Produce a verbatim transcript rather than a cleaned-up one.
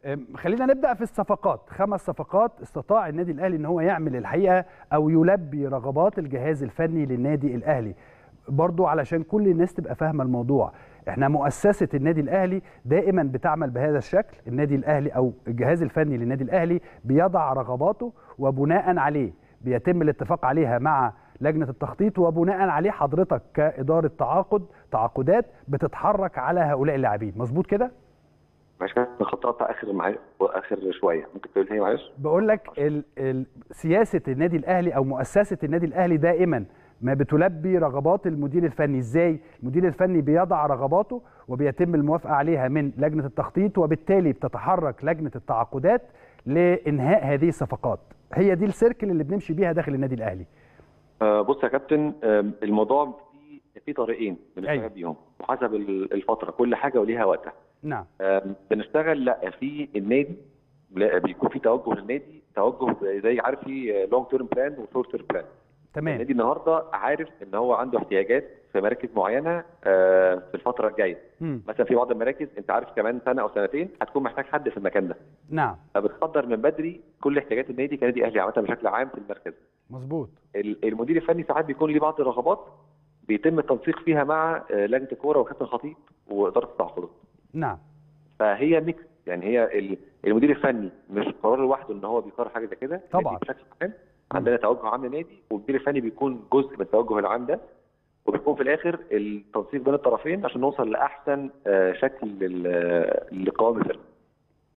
خلينا نبدا في الصفقات. خمس صفقات استطاع النادي الاهلي ان هو يعمل الحقيقه او يلبي رغبات الجهاز الفني للنادي الاهلي. برضو علشان كل الناس تبقى فاهمه الموضوع، احنا مؤسسه النادي الاهلي دائما بتعمل بهذا الشكل. النادي الاهلي او الجهاز الفني للنادي الاهلي بيضع رغباته وبناء عليه بيتم الاتفاق عليها مع لجنه التخطيط، وبناء عليه حضرتك كاداره تعاقد تعاقدات بتتحرك على هؤلاء اللاعبين. مظبوط كده؟ معلش خططت اخر معايا اخر شويه، ممكن تقول لي معلش؟ بقول لك ال ال سياسه النادي الاهلي او مؤسسه النادي الاهلي دائما ما بتلبي رغبات المدير الفني. ازاي؟ المدير الفني بيضع رغباته وبيتم الموافقه عليها من لجنه التخطيط، وبالتالي بتتحرك لجنه التعاقدات لانهاء هذه الصفقات. هي دي السيركل اللي بنمشي بيها داخل النادي الاهلي. آه بص يا كابتن، آه الموضوع في في طريقين بنشتغل أيوة. بيهم وحسب الفتره، كل حاجه وليها وقتها. نعم. آه بنشتغل لا في النادي بيكون في توجه للنادي، توجه زي عارف في لونج تيرم بلان وشورت تيرم بلان. تمام. النادي النهارده عارف ان هو عنده احتياجات في مراكز معينه آه في الفتره الجايه. مثلا في بعض المراكز انت عارف كمان سنه او سنتين هتكون محتاج حد في المكان ده. نعم. فبتصدر من بدري كل احتياجات النادي كنادي اهلي عامه بشكل عام في المركز. مظبوط. المدير الفني ساعات بيكون ليه بعض الرغبات بيتم التنسيق فيها مع لجنه الكوره وكابتن الخطيب واداره التعاقدات. نعم. فهي ميكس، يعني هي المدير الفني مش قرار لوحده ان هو بيقرر حاجه زي كده طبعا بشكل عام. عندنا توجه عام للنادي والمدير الفني بيكون جزء من التوجه العام ده، وبيكون في الاخر التنسيق بين الطرفين عشان نوصل لاحسن شكل لقوام الفرقه.